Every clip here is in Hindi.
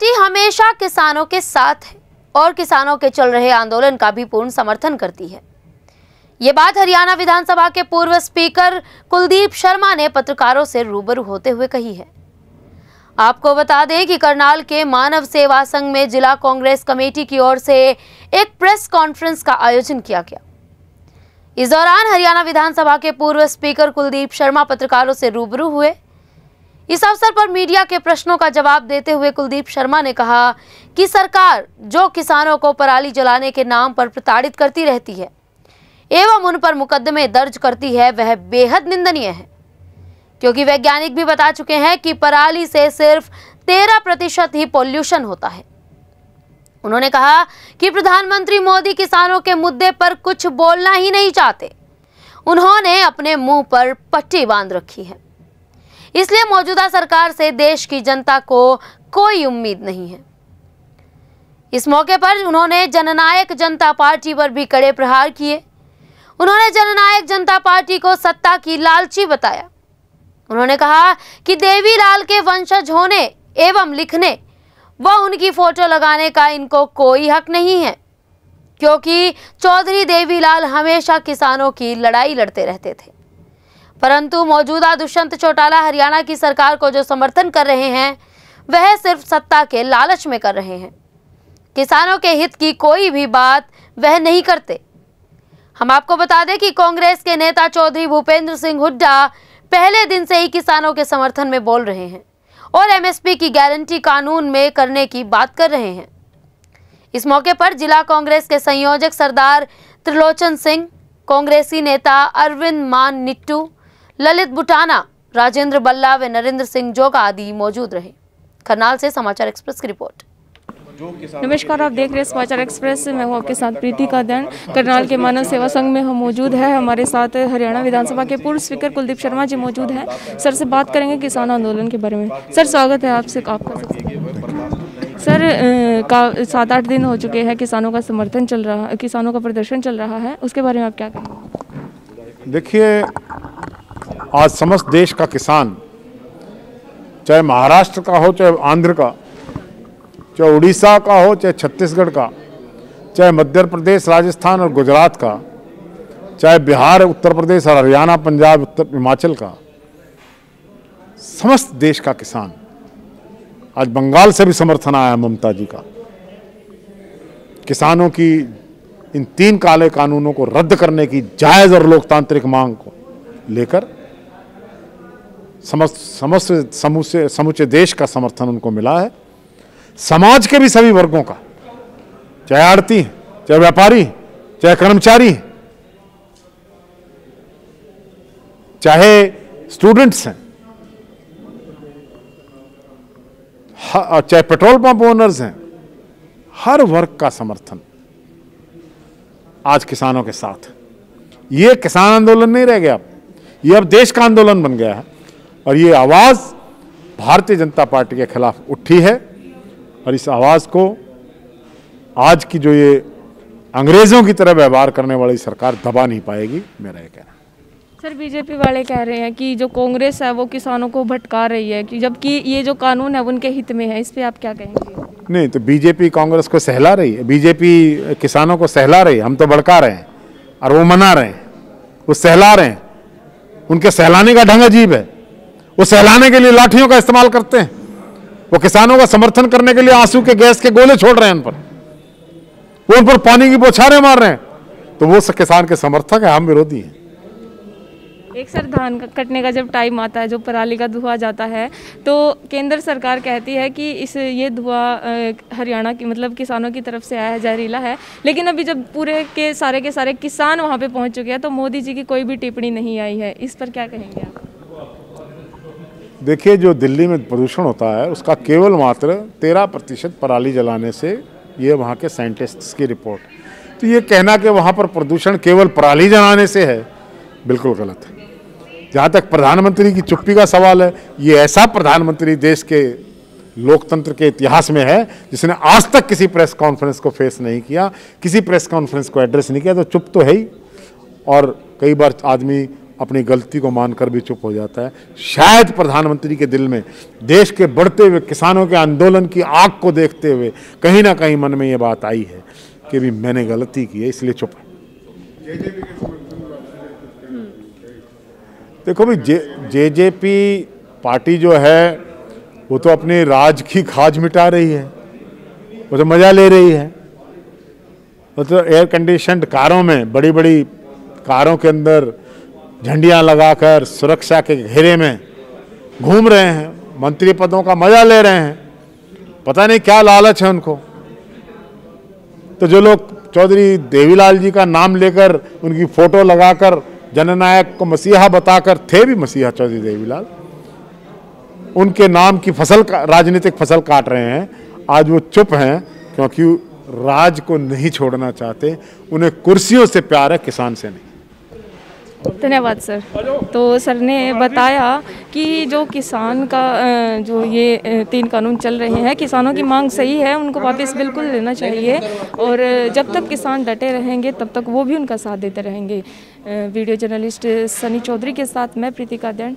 पार्टी हमेशा किसानों के साथ है और किसानों के चल रहे आंदोलन का भी पूर्ण समर्थन करती है। ये बात हरियाणा विधानसभा के पूर्व स्पीकर कुलदीप शर्मा ने पत्रकारों से रूबरू होते हुए कही है। आपको बता दें कि करनाल के मानव सेवा संघ में जिला कांग्रेस कमेटी की ओर से एक प्रेस कॉन्फ्रेंस का आयोजन किया गया। इस दौरान हरियाणा विधानसभा के पूर्व स्पीकर कुलदीप शर्मा पत्रकारों से रूबरू हुए। इस अवसर पर मीडिया के प्रश्नों का जवाब देते हुए कुलदीप शर्मा ने कहा कि सरकार जो किसानों को पराली जलाने के नाम पर प्रताड़ित करती रहती है एवं उन पर मुकदमे दर्ज करती है, वह बेहद निंदनीय है, क्योंकि वैज्ञानिक भी बता चुके हैं कि पराली से सिर्फ 13% ही पॉल्यूशन होता है। उन्होंने कहा कि प्रधानमंत्री मोदी किसानों के मुद्दे पर कुछ बोलना ही नहीं चाहते। उन्होंने अपने मुंह पर पट्टी बांध रखी है, इसलिए मौजूदा सरकार से देश की जनता को कोई उम्मीद नहीं है। इस मौके पर उन्होंने जननायक जनता पार्टी पर भी कड़े प्रहार किए। उन्होंने जननायक जनता पार्टी को सत्ता की लालची बताया। उन्होंने कहा कि देवीलाल के वंशज होने एवं लिखने व उनकी फोटो लगाने का इनको कोई हक नहीं है, क्योंकि चौधरी देवीलाल हमेशा किसानों की लड़ाई लड़ते रहते थे। परंतु मौजूदा दुष्यंत चौटाला हरियाणा की सरकार को जो समर्थन कर रहे हैं वह सिर्फ सत्ता के लालच में कर रहे हैं। किसानों के हित की कोई भी बात वह नहीं करते। हम आपको बता दें कि कांग्रेस के नेता चौधरी भूपेंद्र सिंह हुड्डा पहले दिन से ही किसानों के समर्थन में बोल रहे हैं और एमएसपी की गारंटी कानून में करने की बात कर रहे हैं। इस मौके पर जिला कांग्रेस के संयोजक सरदार त्रिलोचन सिंह, कांग्रेसी नेता अरविंद मान निट्टू, ललित बुटाना, राजेंद्र बल्ला व नरेंद्र सिंह जोगा आदि मौजूद रहे। करनाल से समाचार एक्सप्रेस की रिपोर्ट। नमस्कार, आप देख रहे हैं समाचार एक्सप्रेस। मैं हूं आपके साथ प्रीति का दंड। करनाल के मानव सेवा संघ में हम मौजूद है। हमारे साथ हरियाणा विधानसभा के पूर्व स्पीकर कुलदीप शर्मा जी मौजूद हैं। सर से बात करेंगे किसान आंदोलन के बारे में। सर, स्वागत है आपसे आपका। सर, 7-8 दिन हो चुके हैं, किसानों का समर्थन चल रहा है, किसानों का प्रदर्शन चल रहा है, उसके बारे में आप क्या कहेंगे? देखिए, आज समस्त देश का किसान, चाहे महाराष्ट्र का हो, चाहे आंध्र का, चाहे उड़ीसा का हो, चाहे छत्तीसगढ़ का, चाहे मध्य प्रदेश, राजस्थान और गुजरात का, चाहे बिहार, उत्तर प्रदेश और हरियाणा, पंजाब, उत्तर हिमाचल का, समस्त देश का किसान, आज बंगाल से भी समर्थन आया ममता जी का। किसानों की इन 3 काले कानूनों को रद्द करने की जायज़ और लोकतांत्रिक मांग को लेकर समूचे देश का समर्थन उनको मिला है। समाज के भी सभी वर्गों का, चाहे आड़ती, चाहे व्यापारी, चाहे कर्मचारी, चाहे स्टूडेंट्स हैं, चाहे पेट्रोल पंप ओनर्स हैं, हर वर्ग का समर्थन आज किसानों के साथ। ये किसान आंदोलन नहीं रह गया, ये अब देश का आंदोलन बन गया है और ये आवाज़ भारतीय जनता पार्टी के खिलाफ उठी है और इस आवाज़ को आज की जो ये अंग्रेज़ों की तरह व्यवहार करने वाली सरकार दबा नहीं पाएगी, मेरा ये कहना। सर, बीजेपी वाले कह रहे हैं कि जो कांग्रेस है वो किसानों को भटका रही है, कि जबकि ये जो कानून है उनके हित में है। इस पे आप क्या कहेंगे? नहीं, तो बीजेपी कांग्रेस को सहला रही है, बीजेपी किसानों को सहला रही है। हम तो भड़का रहे हैं और वो मना रहे हैं, वो सहला रहे हैं। उनके सहलाने का ढंग अजीब है। वो सहलाने के लिए लाठियों का इस्तेमाल करते हैं। वो किसानों का समर्थन करने के लिए आंसू के गैस के गोले छोड़ रहे हैं उन पर, वो उन पर पानी की बौछारें मार रहे हैं। तो वो किसान के समर्थक है, हम विरोधी हैं। एक सर, धान कटने का जब टाइम आता है, जो पराली का धुआं जाता है, तो केंद्र सरकार कहती है कि ये धुआं हरियाणा की मतलब किसानों की तरफ से आया है, जहरीला है। लेकिन अभी जब पूरे के सारे किसान वहाँ पे पहुँच चुके हैं तो मोदी जी की कोई भी टिप्पणी नहीं आई है। इस पर क्या कहेंगे आप? देखिए, जो दिल्ली में प्रदूषण होता है उसका केवल मात्र 13% पराली जलाने से, ये वहाँ के साइंटिस्ट्स की रिपोर्ट। तो ये कहना कि वहाँ पर प्रदूषण केवल पराली जलाने से है, बिल्कुल गलत है। जहाँ तक प्रधानमंत्री की चुप्पी का सवाल है, ये ऐसा प्रधानमंत्री देश के लोकतंत्र के इतिहास में है जिसने आज तक किसी प्रेस कॉन्फ्रेंस को फेस नहीं किया, किसी प्रेस कॉन्फ्रेंस को एड्रेस नहीं किया। तो चुप तो है ही। और कई बार आदमी अपनी गलती को मानकर भी चुप हो जाता है। शायद प्रधानमंत्री के दिल में देश के बढ़ते हुए किसानों के आंदोलन की आग को देखते हुए कहीं ना कहीं मन में ये बात आई है कि भी मैंने गलती की है, इसलिए चुप है। देखो भी जेजेपी पार्टी जो है वो तो अपने राज की खाज मिटा रही है, वो तो मजा ले रही है। वो तो एयर कंडीशनड कारों में, बड़ी बड़ी कारों के अंदर झंडियां लगाकर सुरक्षा के घेरे में घूम रहे हैं, मंत्री पदों का मजा ले रहे हैं। पता नहीं क्या लालच है उनको। तो जो लोग चौधरी देवीलाल जी का नाम लेकर उनकी फोटो लगाकर जननायक को मसीहा बताकर, थे भी मसीहा चौधरी देवीलाल, उनके नाम की फसल का राजनीतिक फसल काट रहे हैं, आज वो चुप हैं क्योंकि राज को नहीं छोड़ना चाहते। उन्हें कुर्सियों से प्यार है, किसान से नहीं। धन्यवाद सर। तो सर ने बताया कि जो किसान का जो ये 3 कानून चल रहे हैं, किसानों की मांग सही है, उनको वापस बिल्कुल लेना चाहिए और जब तक किसान डटे रहेंगे तब तक वो भी उनका साथ देते रहेंगे। वीडियो जर्नलिस्ट सनी चौधरी के साथ मैं प्रीतिका दैन।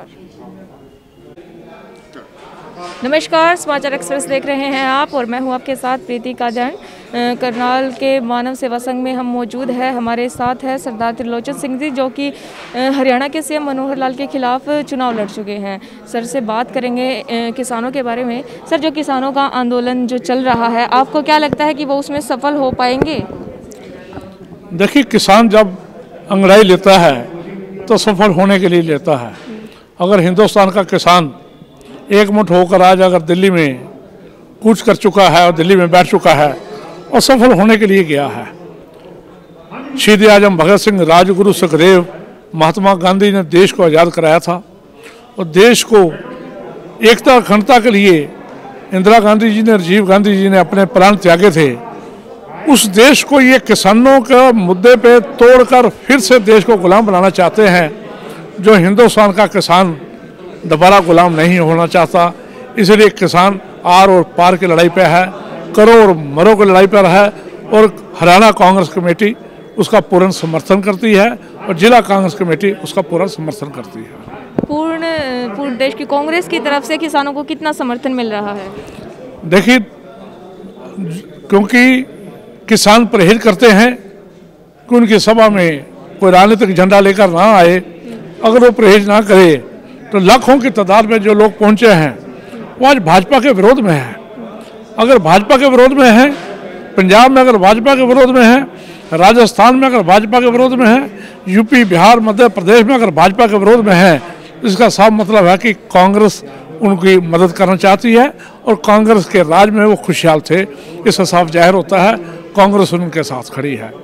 नमस्कार, समाचार एक्सप्रेस देख रहे हैं आप और मैं हूं आपके साथ प्रीतिका दैन। करनाल के मानव सेवा संघ में हम मौजूद है। हमारे साथ है सरदार त्रिलोचन सिंह जी, जो कि हरियाणा के सीएम मनोहर लाल के खिलाफ चुनाव लड़ चुके हैं। सर से बात करेंगे किसानों के बारे में। सर, जो किसानों का आंदोलन जो चल रहा है, आपको क्या लगता है कि वो उसमें सफल हो पाएंगे? देखिए, किसान जब अंगड़ाई लेता है तो सफल होने के लिए लेता है। अगर हिंदुस्तान का किसान एकमुठ होकर आज अगर दिल्ली में कूच कर चुका है और दिल्ली में बैठ चुका है और सफल होने के लिए गया है। शहीद आजम भगत सिंह, राजगुरु सुखदेव, महात्मा गांधी ने देश को आज़ाद कराया था और देश को एकता अखंडता के लिए इंदिरा गांधी जी ने, राजीव गांधी जी ने अपने प्राण त्यागे थे। उस देश को ये किसानों के मुद्दे पे तोड़कर फिर से देश को गुलाम बनाना चाहते हैं। जो हिंदुस्तान का किसान दोबारा गुलाम नहीं होना चाहता, इसलिए किसान आर और पार की लड़ाई पे है, करो और मरो की लड़ाई पर है और हरियाणा कांग्रेस कमेटी उसका पूर्ण समर्थन करती है और जिला कांग्रेस कमेटी उसका पूर्ण समर्थन करती है। पूर्ण देश की कांग्रेस की तरफ से किसानों को कितना समर्थन मिल रहा है? देखिए, क्योंकि किसान परहेज करते हैं कि उनकी सभा में कोई राजनीतिक झंडा लेकर ना आए। अगर वो परहेज ना करे तो लाखों की तादाद में जो लोग पहुंचे हैं वो आज भाजपा के विरोध में है। अगर भाजपा के विरोध में है, पंजाब में अगर भाजपा के विरोध में है, राजस्थान में अगर भाजपा के विरोध में है, यूपी, बिहार, मध्य प्रदेश में अगर भाजपा के विरोध में है, इसका साफ मतलब है कि कांग्रेस उनकी मदद करना चाहती है और कांग्रेस के राज में वो खुशहाल थे। इससे साफ जाहिर होता है कांग्रेस उनके साथ खड़ी है।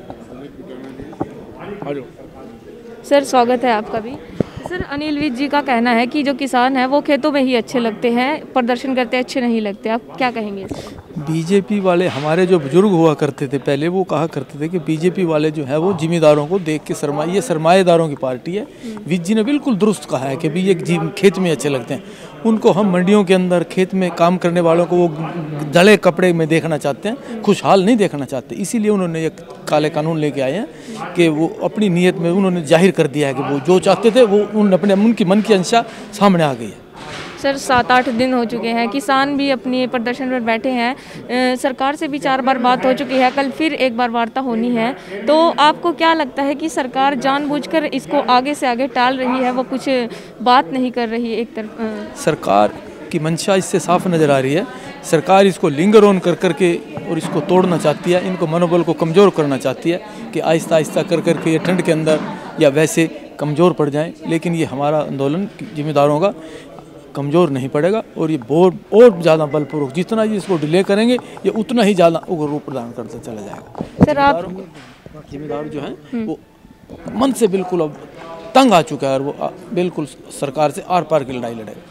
सर, स्वागत है आपका भी। सर, अनिल विज जी का कहना है कि जो किसान है वो खेतों में ही अच्छे लगते हैं, प्रदर्शन करते अच्छे नहीं लगते। आप क्या कहेंगे? बीजेपी वाले, हमारे जो बुजुर्ग हुआ करते थे पहले, वो कहा करते थे कि बीजेपी वाले जो है वो जिम्मेदारों को देख के ये सरमाएदारों की पार्टी है। विज जी ने बिल्कुल दुरुस्त कहा है कि भी ये खेत में अच्छे लगते हैं। उनको हम मंडियों के अंदर खेत में काम करने वालों को वो दले कपड़े में देखना चाहते हैं, खुशहाल नहीं देखना चाहते। इसीलिए उन्होंने एक काले कानून लेके आए हैं कि वो अपनी नीयत में उन्होंने जाहिर कर दिया है कि वो जो चाहते थे वो उनकी मन की अंशा सामने आ गई है। सर, 7-8 दिन हो चुके हैं, किसान भी अपने प्रदर्शन पर बैठे हैं। सरकार से भी 4 बार बात हो चुकी है, कल फिर एक बार वार्ता होनी है। तो आपको क्या लगता है कि सरकार जानबूझकर इसको आगे से आगे टाल रही है, वो कुछ बात नहीं कर रही एक तरफ? सरकार की मंशा इससे साफ नज़र आ रही है। सरकार इसको लिंगर ऑन कर करके और इसको तोड़ना चाहती है, इनको मनोबल को कमज़ोर करना चाहती है कि आहिस्ता आहिस्ता कर करके ये ठंड के अंदर या वैसे कमज़ोर पड़ जाएं। लेकिन ये हमारा आंदोलन जिम्मेदारों का कमज़ोर नहीं पड़ेगा और ये और ज़्यादा बलपूर्वक जितना ये इसको डिले करेंगे ये उतना ही ज़्यादा उग्र रूप प्रदान करता चला जाएगा। सर, आप जिम्मेदार जो हैं वो मन से बिल्कुल अब तंग आ चुका है और वो बिल्कुल सरकार से आर पार की लड़ाई लड़ेगा।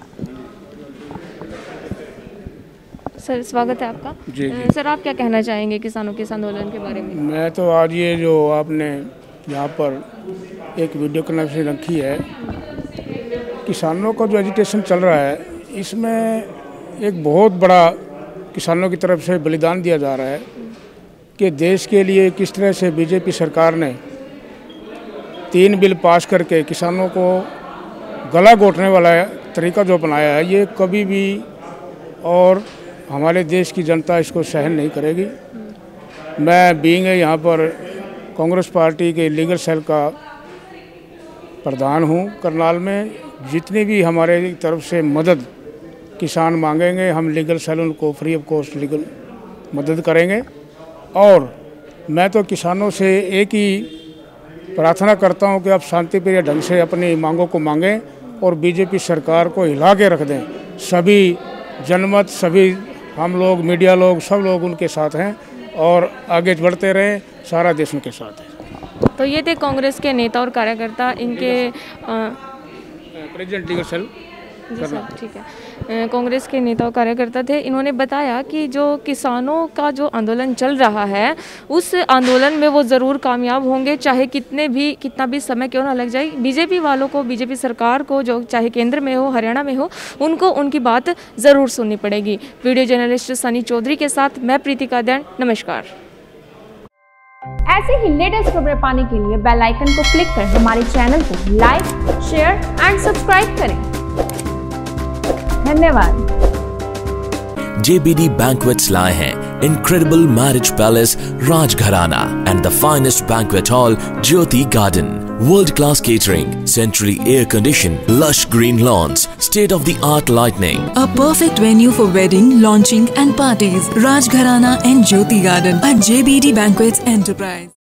सर, स्वागत है आपका। जी। सर, आप क्या कहना चाहेंगे किसानों के इस आंदोलन के बारे में? मैं तो आज ये जो आपने यहाँ पर एक वीडियो कनेक्शन रखी है, किसानों का जो एजिटेशन चल रहा है, इसमें एक बहुत बड़ा किसानों की तरफ से बलिदान दिया जा रहा है कि देश के लिए किस तरह से बीजेपी सरकार ने 3 बिल पास करके किसानों को गला घोटने वाला तरीका जो अपनाया है, ये कभी भी और हमारे देश की जनता इसको सहन नहीं करेगी। मैं बीइंग यहाँ पर कांग्रेस पार्टी के लीगल सेल का प्रधान हूँ करनाल में। जितनी भी हमारे तरफ से मदद किसान मांगेंगे, हम लीगल सेल उनको फ्री ऑफ कॉस्ट लीगल मदद करेंगे। और मैं तो किसानों से एक ही प्रार्थना करता हूं कि आप शांतिप्रिय ढंग से अपनी मांगों को मांगें और बीजेपी सरकार को हिला के रख दें। सभी जनमत, सभी हम लोग, मीडिया लोग, सब लोग उनके साथ हैं और आगे बढ़ते रहें, सारा देश उनके साथ है। तो ये थे कांग्रेस के नेता और कार्यकर्ता, इनके प्रेसिडेंट लीगल सेल। जी सर, ठीक है। कांग्रेस के नेता और कार्यकर्ता थे। इन्होंने बताया कि जो किसानों का जो आंदोलन चल रहा है, उस आंदोलन में वो ज़रूर कामयाब होंगे, चाहे कितना भी समय क्यों ना लग जाए। बीजेपी वालों को, बीजेपी सरकार को, जो चाहे केंद्र में हो, हरियाणा में हो, उनको उनकी बात ज़रूर सुननी पड़ेगी। वीडियो जर्नलिस्ट सनी चौधरी के साथ मैं प्रीतिका दैन, नमस्कार। ऐसे ही लेटेस्ट खबरें पाने के लिए बेल आइकन को क्लिक कर हमारे चैनल को लाइक, शेयर एंड सब्सक्राइब करें। धन्यवाद। JBD Banquets लाए हैं incredible marriage palace Rajgharana and the finest banquet hall Jyoti Garden. World-class catering, centrally air-conditioned, lush green lawns, state-of-the-art lighting. A perfect venue for wedding, launching and parties. Rajgharana and Jyoti Garden at JBD Banquets Enterprise.